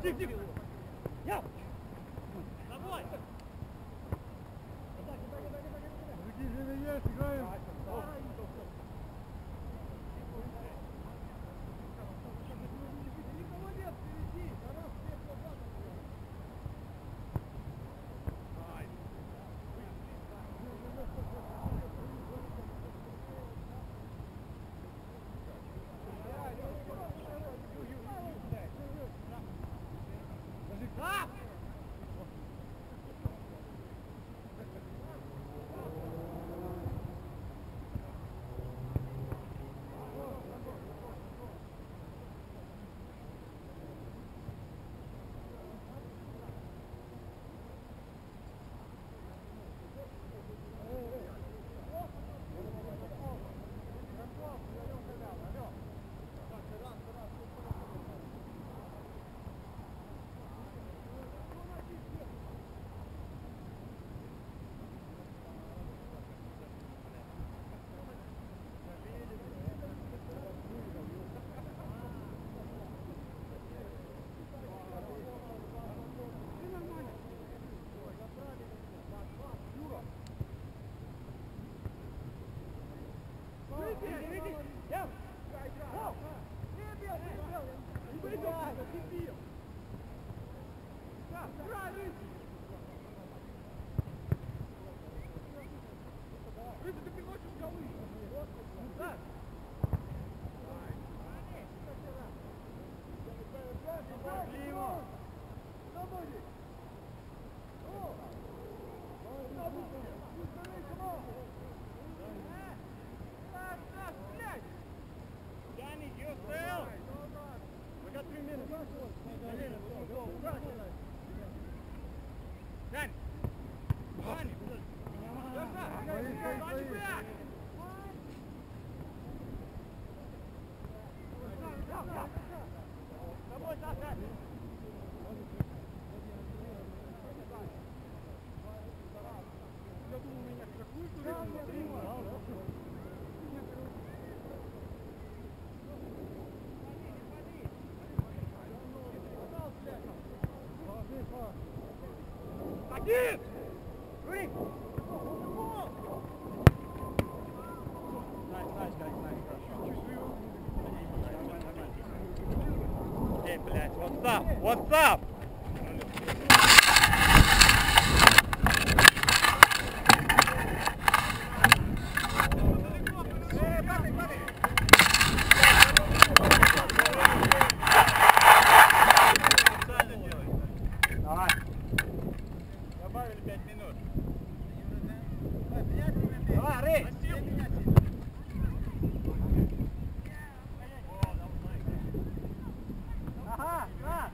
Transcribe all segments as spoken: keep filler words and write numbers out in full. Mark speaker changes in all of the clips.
Speaker 1: Нет! Nice, nice, guys, nice. Эй, блядь, what's up? What's up? Давай. Добавили пять минут. Давай, Рэй! Ага, на!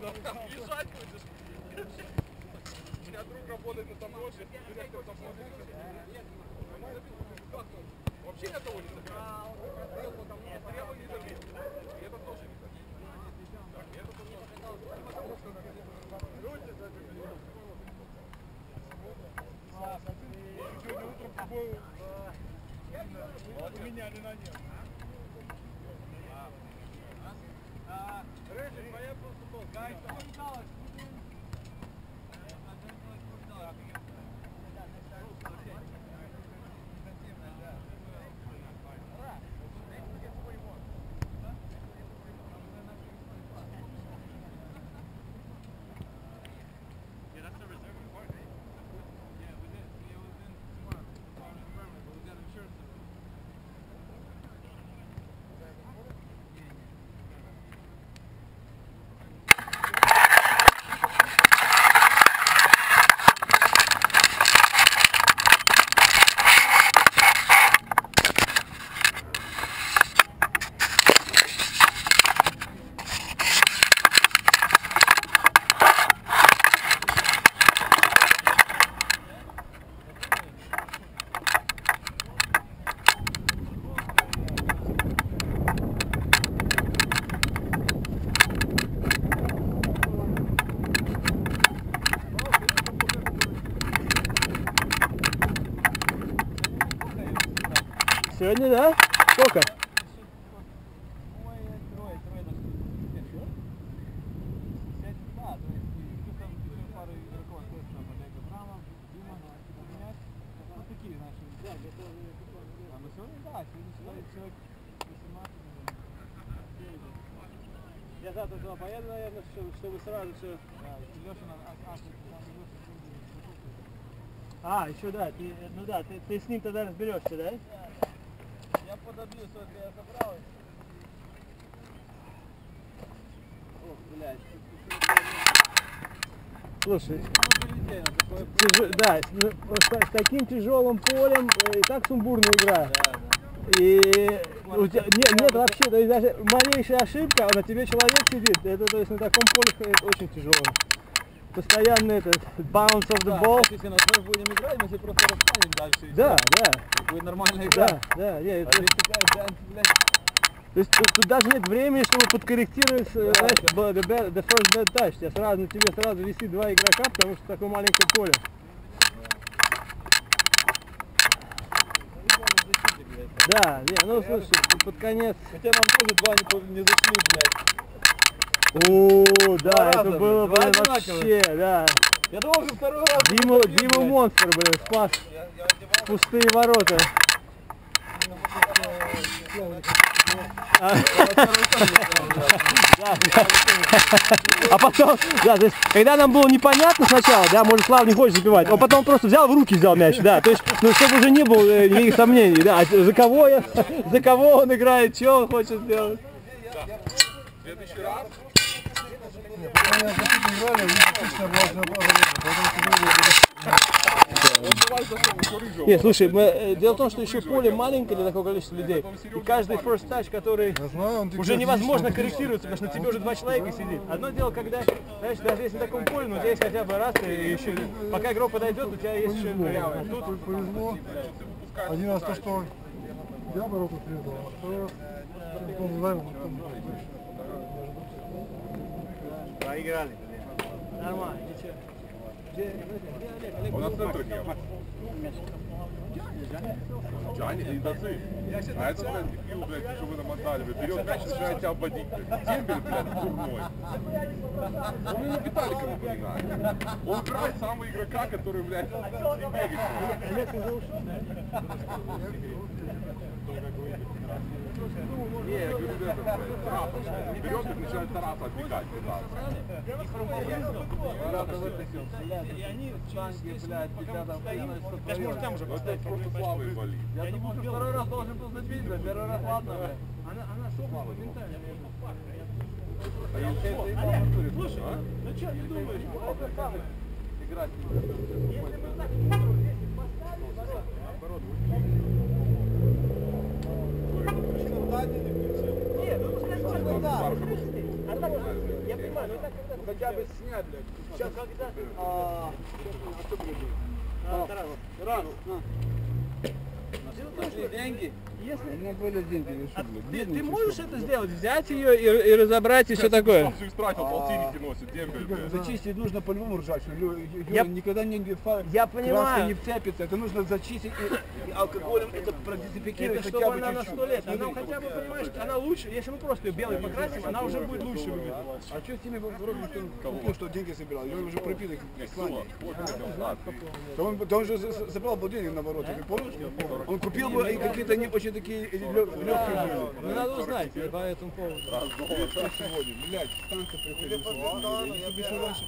Speaker 2: Бежать будешь. У меня друг работает на таможне, директор таможни. Вообще ни от кого не забирает. Стрелу не забить. И это тоже не забить. Так, и это тоже не сегодня утром побою поменяли на нет. Рыжий, поехал в футбол. Гай, что осталось?
Speaker 3: Сегодня, да? Сколько? Я завтра туда поеду, наверное, чтобы сразу все. А, еще да, ты, ну да, ты, ты с ним тогда разберешься, да?
Speaker 2: Я подобью, что я забрал. Ох, блядь.
Speaker 3: Слушай, тяж... да, с, с таким тяжелым полем и так сумбурная игра.
Speaker 2: Да, да.
Speaker 3: И у тебя нет, нет вообще, то есть даже малейшая ошибка, а на тебе человек сидит, это то есть на таком поле это очень тяжело. Постоянно этот bounce of the
Speaker 2: Да,
Speaker 3: ball.
Speaker 2: если на тройку будем играть, мы все просто расстанем дальше.
Speaker 3: Да, да.
Speaker 2: Будет нормальная игра.
Speaker 3: Да, да, я,
Speaker 2: А
Speaker 3: это,
Speaker 2: здесь такая, блядь,
Speaker 3: то есть тут, тут даже нет времени, чтобы подкорректировать,
Speaker 2: Да,
Speaker 3: знаешь,
Speaker 2: да.
Speaker 3: the, bad, the first bad touch. Тебя сразу, на тебе сразу висит два игрока, потому что такое маленькое поле. Да, не, ну слушай, под конец.
Speaker 2: Хотя нам тоже два не, не зашли, блядь.
Speaker 3: О, да,
Speaker 2: Два
Speaker 3: это
Speaker 2: раза,
Speaker 3: было,
Speaker 2: два
Speaker 3: блин,
Speaker 2: одинаковых.
Speaker 3: вообще, да.
Speaker 2: Я думал, что второй раз.
Speaker 3: Дима, Дима монстр, блин, спас
Speaker 2: Я, я одевал.
Speaker 3: пустые ворота. А, да, да. А потом, да, то есть, когда нам было непонятно сначала, да, может, Слава не хочет забивать, он потом просто взял в руки, взял мяч, да, то есть, ну, чтобы уже не было э, никаких сомнений, да, а за кого я, за кого он играет, что он хочет сделать.
Speaker 2: В следующий раз.
Speaker 3: Нет, слушай, мы, э, дело в том, что еще поле маленькое для такого количества людей, и каждый first touch, который уже невозможно корректироваться, потому что на тебе уже два человека сидит. Одно дело, когда, знаешь, даже если на таком поле, ну, у тебя есть хотя бы раз, и еще, пока игрок подойдет, у тебя есть еще вариант. А тут
Speaker 4: повезло. Один раз то, что я ворота срезал, а второй раз он занял.
Speaker 3: проиграли. Нормально, ничего.
Speaker 2: У нас центра нет. Джани и Даци. А это, блядь, дебил, блядь, что вы намотали. Берет мяч и начинает тебя обводить. Дембель, блядь, дурной. Он ему Виталика напоминает. Он играет самого игрока, который, блядь, не бегает. Не, я говорю, это, блядь, тарапа. Берет и начинает тарапа отбегать.
Speaker 3: И они через блядь, пока стоим, даже может там уже поставить.
Speaker 2: Это просто славы валит.
Speaker 3: Я думал, что второй раз должен был забить, да, первый раз ладно, блядь. Она, она сохла моментально.
Speaker 2: Олег,
Speaker 3: Слушай, ну что ты думаешь, это самое?
Speaker 2: играть.
Speaker 3: Если бы так десять поставили, наоборот. Нет, ну пускай да. Одного, я понимаю, но и так когда...
Speaker 4: Хотя бы снять, блядь.
Speaker 3: Сейчас когда...
Speaker 4: А, что будет?
Speaker 3: А, Тарас,
Speaker 4: На.
Speaker 3: дело в том, что
Speaker 4: Деньги?
Speaker 3: если...
Speaker 4: У меня были деньги, я
Speaker 3: А
Speaker 4: что, блядь,
Speaker 3: ты,
Speaker 4: бедный,
Speaker 3: ты
Speaker 4: что
Speaker 3: можешь
Speaker 4: ли?
Speaker 3: это сделать? Взять ее и, и разобрать и все такое?
Speaker 2: Он же истратил, полтинники носит, дембель,
Speaker 4: Тебе
Speaker 2: блядь.
Speaker 4: Зачистить нужно по-любому ржать, что Лё- Юра,
Speaker 3: Я-
Speaker 4: никогда не фа-
Speaker 3: Я
Speaker 4: краска
Speaker 3: понимаю.
Speaker 4: не вцепится, это нужно зачистить и, и алкоголем это продезинфекировать
Speaker 3: Это
Speaker 4: хотя
Speaker 3: чтобы
Speaker 4: бы
Speaker 3: она на
Speaker 4: чуть-чуть.
Speaker 3: сто лет. Она
Speaker 4: Смотри.
Speaker 3: хотя бы, понимаешь, она лучше, если мы просто ее белой покрасим, она уже будет лучше выглядеть.
Speaker 4: А что с теми вроде что он купил, что деньги собирал? Я уже пропил их в Исландии. То он, то он же за- забрал бы деньги наоборот, ты помнишь? Он купил бы и какие-то не очень такие легкие
Speaker 3: Да,
Speaker 4: были.
Speaker 3: ну надо узнать по этому поводу.
Speaker 4: Что сегодня? Блядь, танка приходит. Я бы еще раньше,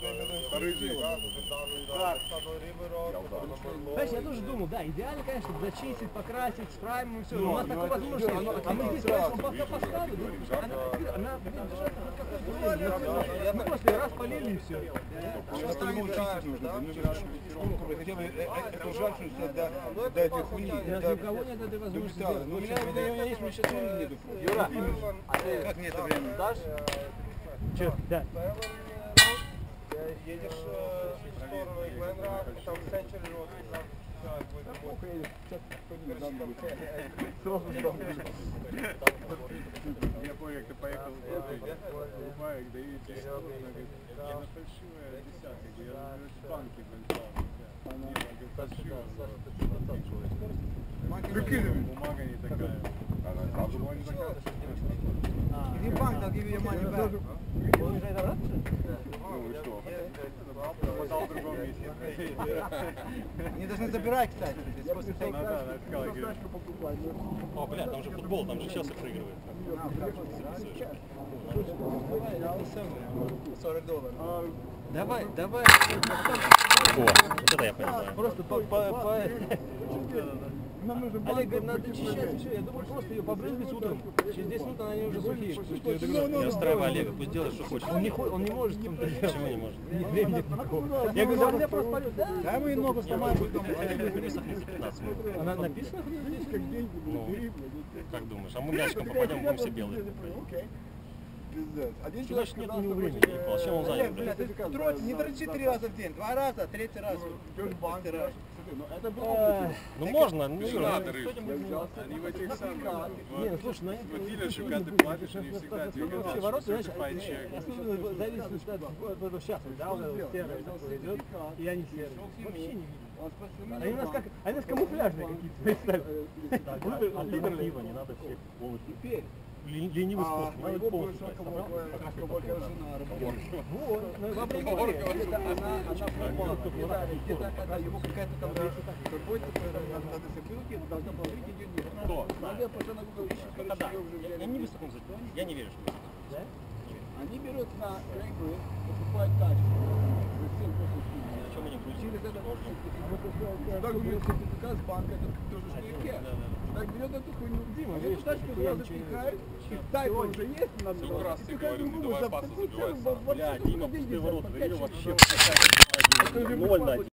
Speaker 3: Знаешь, я тоже думал, да, идеально, конечно, зачистить, покрасить, с праймом и все.
Speaker 4: Ну,
Speaker 3: У нас
Speaker 4: ну,
Speaker 3: такой
Speaker 4: это
Speaker 3: возможности
Speaker 4: идет,
Speaker 3: нет.
Speaker 4: оно-
Speaker 3: А мы
Speaker 4: оно
Speaker 3: здесь
Speaker 4: сразу
Speaker 3: красим пока поставили, да, она, она, блин, держать хоть какой-то время. Мы просто ее раз полили и все.
Speaker 4: Сейчас по-любому чистить нужно. Ну, ну, хотя бы э, э, эту ржавчину до, до этой хуйни.
Speaker 3: Раз
Speaker 4: до-
Speaker 3: ни у кого нет этой
Speaker 4: до
Speaker 3: возможности.
Speaker 4: металла. Ну, у меня, у меня есть, у меня сейчас времени нету.
Speaker 3: Юра,
Speaker 4: Как мне это время дашь?
Speaker 3: Че, да.
Speaker 1: Едешь в сторону Гленра, там Century Road, там
Speaker 2: Я понял, как ты поехал в Байк, да и тебе говорит, я на фальшивая десятка, я в банке был. Бумага не такая. Она правда была не такая.
Speaker 4: Иди в банк, I'll give you your money back.
Speaker 3: Он уезжает обратно, что ли?
Speaker 2: Ну и что? Потом в другом месте.
Speaker 4: Они должны забирать, кстати. здесь после
Speaker 2: Ну да, да, сказал, говорит.
Speaker 5: О, бля, там же футбол, там же сейчас проигрывает.
Speaker 4: сорок долларов.
Speaker 3: Давай, давай.
Speaker 5: О, вот это я понимаю.
Speaker 3: Просто по... по, по... Олег говорит, надо очищать все. Я думаю, просто ее побрызгать утром. Через десять минут они уже сухие.
Speaker 5: Не устраивай Олега, пусть делает, что хочет.
Speaker 3: Он не, хо- он не может. Он,
Speaker 5: Почему не может?
Speaker 3: Нет времени никакого. Я говорю, да, я просто полю. Да,
Speaker 4: Да, мы ногу сломаем.
Speaker 5: Олег пересохнется пятнадцать минут.
Speaker 3: она написана здесь как деньги.
Speaker 5: Ну, как думаешь? А мы мячиком попадем, будем все белые.
Speaker 4: Пиздец. Один
Speaker 5: Что
Speaker 4: человек
Speaker 5: значит нет
Speaker 4: сказал,
Speaker 5: у него
Speaker 4: что
Speaker 5: времени?
Speaker 4: хочет,
Speaker 5: Ебал, чем он
Speaker 4: э,
Speaker 5: занят,
Speaker 4: Олег,
Speaker 5: блядь?
Speaker 4: блядь, ты трой- не дрочи три раза в день. Два раза, третий раз. Идешь в банк, раз. Это
Speaker 3: А,
Speaker 5: Ну можно, ну Юра,
Speaker 2: Сенаторы,
Speaker 5: кто тебе не
Speaker 2: они в этих самых,
Speaker 3: Не, ну слушай, ну они...
Speaker 2: в дилершип, когда ты платишь, они всегда тебе
Speaker 3: Вообще
Speaker 2: говорят,
Speaker 3: ворота,
Speaker 2: что
Speaker 3: знаешь,
Speaker 2: certified check.
Speaker 3: особенно зависит от вот этого сейчас, да, вот это серое такое идет, и они серые. Вообще не видно. Они у нас как, они у нас камуфляжные какие-то, представь.
Speaker 5: альтернатива, не надо всех полностью.
Speaker 4: Теперь.
Speaker 5: Лени- Ленивый
Speaker 4: А
Speaker 5: способ, надо
Speaker 4: моего
Speaker 5: полностью.
Speaker 4: бывшего
Speaker 5: собрал, как
Speaker 4: кого-то жена работает.
Speaker 3: Вот, ну и во время
Speaker 4: Она,
Speaker 3: войны.
Speaker 4: она пробовала, где-то когда его какая-то там какой-то надо закрыть, должна была выйти деньги.
Speaker 5: Кто?
Speaker 4: Надо пошла на Google ищет,
Speaker 5: Когда?
Speaker 4: короче, ее уже
Speaker 5: Я,
Speaker 4: взяли.
Speaker 5: я не высоком законе, я не верю, что высоком.
Speaker 3: Да?
Speaker 4: Они берут на Craigslist, покупают тачку. За семь тысяч тысяч.
Speaker 5: На чем они крутят?
Speaker 4: Через это так берет сертификат с банка, это тоже что и кеш. Так берет эту хуйню, Дима, эту тачку сразу пихает, и тайпа уже есть, надо
Speaker 2: Сколько раз тебе говорил, не давай пасу забивать сам.
Speaker 5: Бля, Дима, пустые ворота,
Speaker 4: вообще
Speaker 5: вообще ноль на